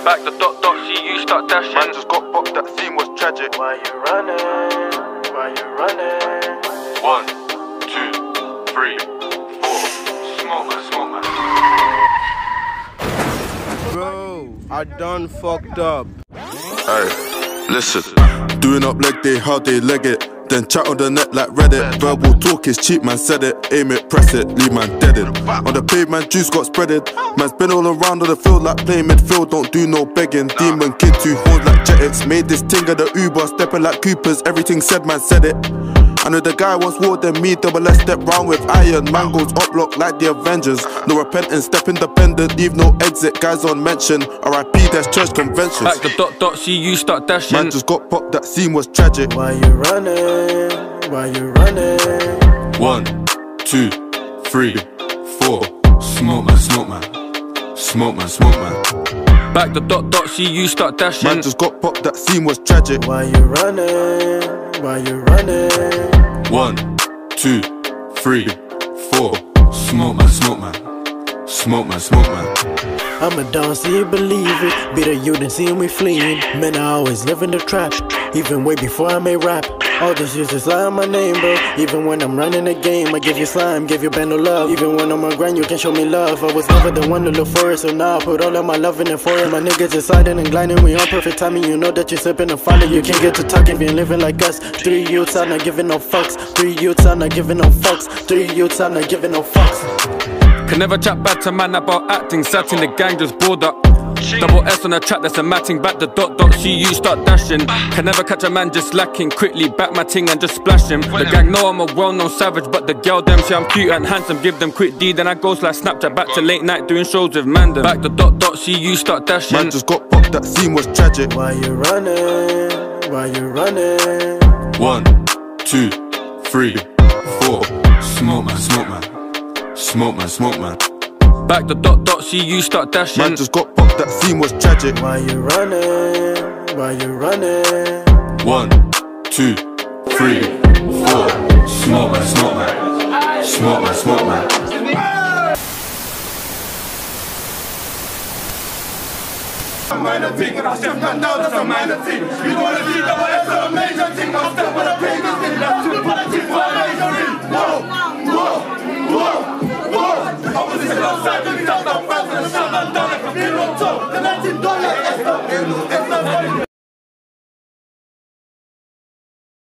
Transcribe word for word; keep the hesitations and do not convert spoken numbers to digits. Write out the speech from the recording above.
Back the dot dot, see you start dashing. Man just got popped, that scene was tragic. Why you running? Why you running? One, two, three, four. Smoke man, smoke man. Bro, I done fucked up. Hey, listen. Doing up leg day, how they leg it. Then chat on the net like Reddit. Verbal talk is cheap, man said it. Aim it, press it, leave man deaded. On the pavement, juice got spreaded. Man's been all around on the field like playing midfield. Don't do no begging. Demon kid too hard like Jetix. Made this ting of the Uber, stepping like Coopers. Everything said, man said it. I know the guy wants war than me, double S step round with iron. Man goes up block like the Avengers. No repentance, step independent, leave no exit. Guys on mention. R I P, that's church conventions. Back the dot dot, see you start dashing. Man just got popped, that scene was tragic. Why you running? Why you running? One, two, three, four. Smoke man, smoke man. Smoke man, smoke man. Back the dot dot, see you start dashing. Man just got popped, that scene was tragic. Why you running? Why you running? One, two, three, four. Smoke man, smoke man. Smoke man, smoke man. I'm a down, see you believe it. Be the you then see me fleeing. Man, I always live in the trap. Even way before I made rap. All this used to lie on my name, bro. Even when I'm running the game, I give you slime, give you band of love. Even when I'm on grind, you can show me love. I was never the one to look for it, so now I put all of my love in it for it. My niggas is sliding and gliding, we on perfect timing. You know that you're slipping and falling. You can't get to talking, being living like us. Three youths, I'm not giving no fucks. Three youths, I'm not giving no fucks. Three youths, I'm not giving no fucks. Can never chat bad to man about acting. Sat in the gang, just bored up. Double S on the track, that's a matting. Back the dot dot, see you start dashing. Can never catch a man just lacking. Quickly back my ting and just splash him. The gang know I'm a well-known savage, but the girl them say I'm cute and handsome. Give them quick D, then I go like Snapchat. Back to late night doing shows with Mandem. Back the dot dot, see you start dashing. Man just got popped, that scene was tragic. Why you running? Why you running? One, two, three, four. Smoke man, smoke man. Smoke man, smoke man. Back the dot dot, see you start dashing. Man just got popped, that scene was tragic. Why you running? Why you running? One, two, three, four. Smoke man, smoke man. Smoke man, smoke man. Meine Ting, und Chef kann da, das ist meine Ting. Wir wollen die, aber es ist ein Major Ting. Auf der Wolle Pegel sind, das ist Politik für Majorin. Wow, wow, wow, wow. Aber sie sind auf Seite, die das auf Wasser,